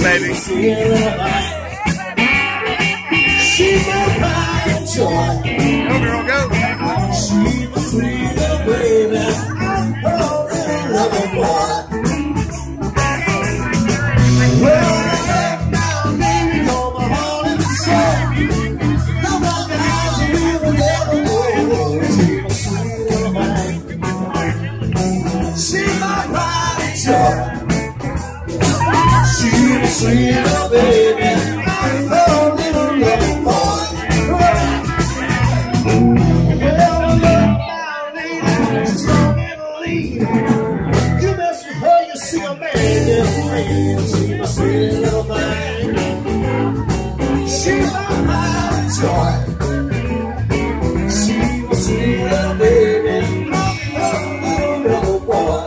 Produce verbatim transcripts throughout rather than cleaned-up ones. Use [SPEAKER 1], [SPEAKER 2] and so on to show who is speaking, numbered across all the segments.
[SPEAKER 1] baby.
[SPEAKER 2] She's my pride and joy.
[SPEAKER 1] Go, girl, go.
[SPEAKER 2] She's my sweet little baby. Oh, little boy. Well, I left now, baby, on my heart and soul. No more guys we will never know. She's my sweet little man. She's my pride and joy. She's my sweet little baby. Oh, little little boy. You mess with her, you see a man, she's my sweet little thing. She's my pride and joy. She's my sweet little baby. Oh, little, little boy.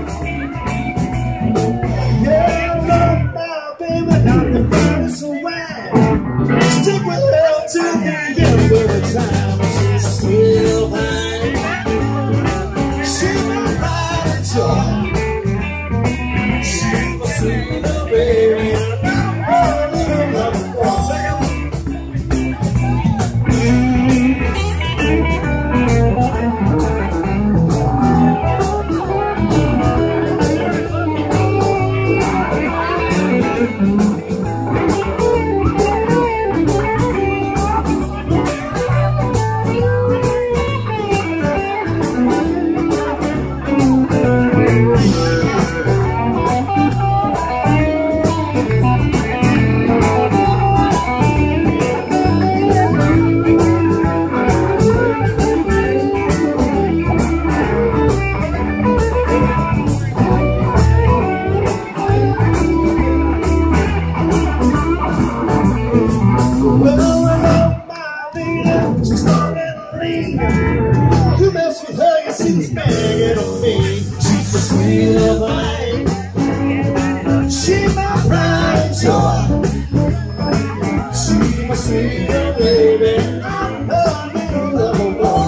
[SPEAKER 2] Yeah, love my baby, not the brightest of wine. Stick with her till the end of the time. She's a sweet little thing. She's my pride and joy. She's my sweet little baby. Oh, little little boy. You mess with her, you see this banging on me. She's the sweet little thing. She's my pride and joy. She's my sweet little baby. I'm a little little boy.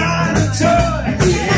[SPEAKER 2] got a toy.